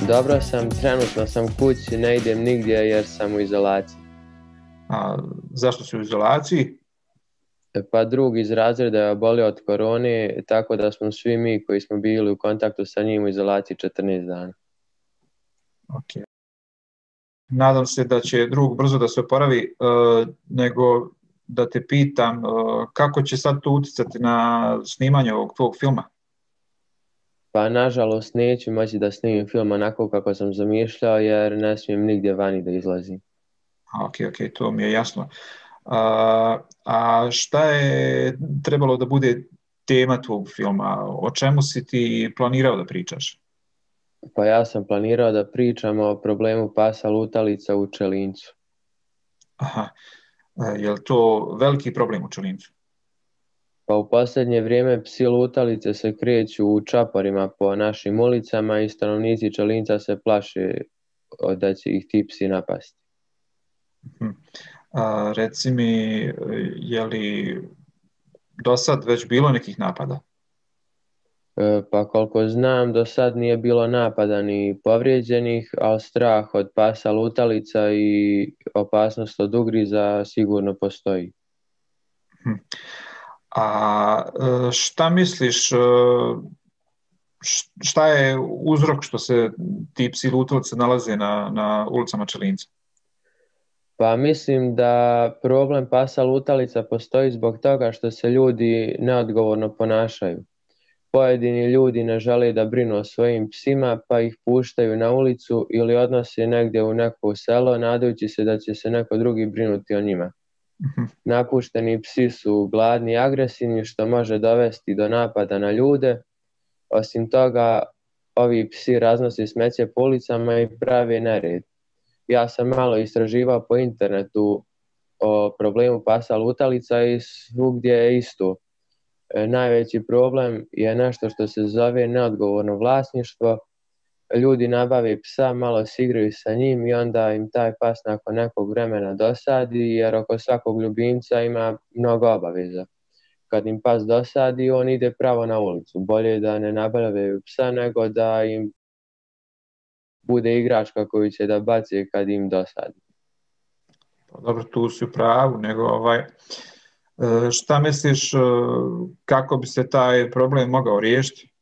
Dobro sam, trenutno sam kući, ne idem nigdje jer sam u izolaciji. A zašto si u izolaciji? Pa drug iz razreda je obolio od korone, tako da smo svi mi koji smo bili u kontaktu sa njim u izolaciji 14 dana. Ok. Nadam se da će drug brzo da se oporavi, nego da te pitam kako će sad to utjecati na snimanje ovog tvog filma? Pa nažalost neću moći da snimim film onako kako sam zamišljao jer ne smijem nigdje vani da izlazim. Ok, to mi je jasno. A šta je trebalo da bude tema tvog filma? O čemu si ti planirao da pričaš? Pa ja sam planirao da pričam o problemu pasa lutalica u Čelincu. Aha, je li to veliki problem u Čelincu? Pa u posljednje vrijeme psi lutalice se kreću u čaporima po našim ulicama i stanovnici Čelinca se plaše da će ih ti psi napasti. Hm. Reci mi, je li do sad već bilo nekih napada? Pa koliko znam, do sad nije bilo napada ni povrijeđenih, ali strah od pasa lutalica i opasnost od ugriza sigurno postoji. Hm. A šta misliš, šta je uzrok što se ti psi lutalice nalaze na ulicama Čelinca? Pa mislim da problem pasa lutalica postoji zbog toga što se ljudi neodgovorno ponašaju. Pojedini ljudi ne žele da brinu o svojim psima pa ih puštaju na ulicu ili odnose negdje u neko selo nadajući se da će se neko drugi brinuti o njima. Mhm. Napušteni psi su gladni i agresivni što može dovesti do napada na ljude. Osim toga, ovi psi raznose smeće po ulicama i prave nered. Ja sam malo istraživao po internetu o problemu pasa lutalica i svugdje je isto. Najveći problem je nešto što se zove neodgovorno vlasništvo. Ljudi nabave psa, malo se igraju sa njim i onda im taj pas nakon nekog vremena dosadi jer oko svakog ljubimca ima mnogo obaveza. Kad im pas dosadi, on ide pravo na ulicu. Bolje je da ne nabavljaju psa nego da im bude igračka koju će da baci kad im dosadi. Pa dobro, tu si u pravu, nego šta misliš kako bi se taj problem mogao riješiti?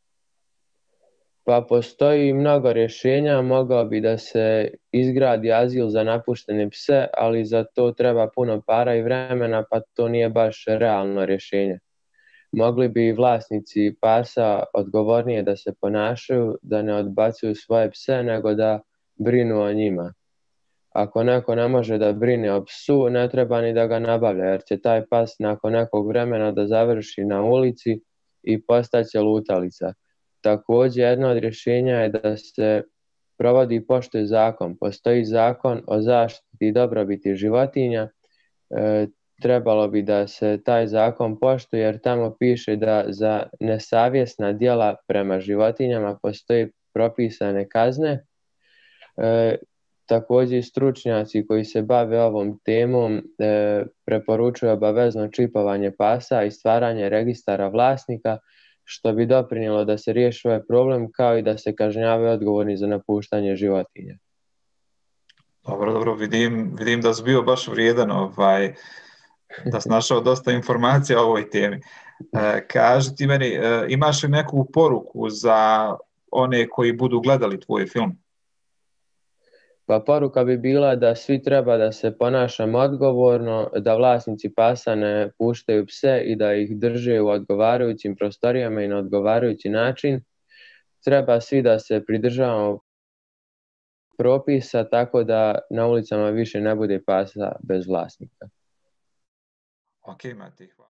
Pa postoji mnogo rješenja, mogao bi da se izgradi azil za napuštene pse, ali za to treba puno para i vremena, pa to nije baš realno rješenje. Mogli bi vlasnici pasa odgovornije da se ponašaju, da ne odbacuju svoje pse, nego da brinu o njima. Ako neko ne može da brine o psu, ne treba ni da ga nabavlja, jer će taj pas nakon nekog vremena da završi na ulici i postaće lutalica. Također, jedno od rješenja je da se provodi i poštuje zakon. Postoji zakon o zaštiti i dobrobiti životinja. Trebalo bi da se taj zakon poštuje jer tamo piše da za nesavjesna djela prema životinjama postoje propisane kazne. Također stručnjaci koji se bave ovom temom preporučuju obavezno čipovanje pasa i stvaranje registara vlasnika, što bi doprinijelo da se riješi ovaj problem kao i da se kažnjavaju odgovorni za napuštanje životinja. Dobro, vidim da si bio baš vrijedan, da si našao dosta informacija o ovoj temi. Kaži ti meni, imaš li neku poruku za one koji budu gledali tvoj film? Pa poruka bi bila da svi treba da se ponašamo odgovorno, da vlasnici pasa ne puštaju pse i da ih drže u odgovarajućim prostorijama i na odgovarajući način. Treba svi da se pridržavamo propisa tako da na ulicama više ne bude pasa bez vlasnika. Ok, Mati, hvala.